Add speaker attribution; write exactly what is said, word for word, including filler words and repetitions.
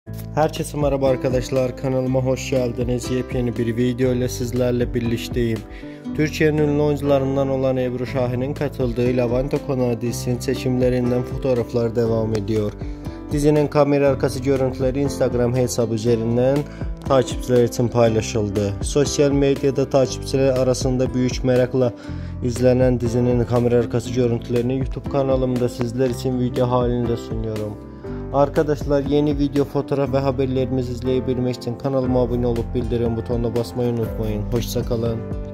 Speaker 1: Herkese merhaba arkadaşlar, kanalıma hoş geldiniz. Yepyeni bir video ile sizlerle birlikteyim. Türkiye'nin ünlü oyuncularından olan Ebru Şahin'in katıldığı Lavanta Konağı dizisinin çekimlerinden fotoğraflar devam ediyor. Dizinin kamera arkası görüntüleri Instagram hesabı üzerinden takipçiler için paylaşıldı. Sosyal medyada takipçiler arasında büyük merakla izlenen dizinin kamera arkası görüntülerini YouTube kanalımda sizler için video halinde sunuyorum. Arkadaşlar, yeni video, fotoğraf ve haberlerimizi izleyebilmek için kanalıma abone olup bildirim butonuna basmayı unutmayın. Hoşça kalın.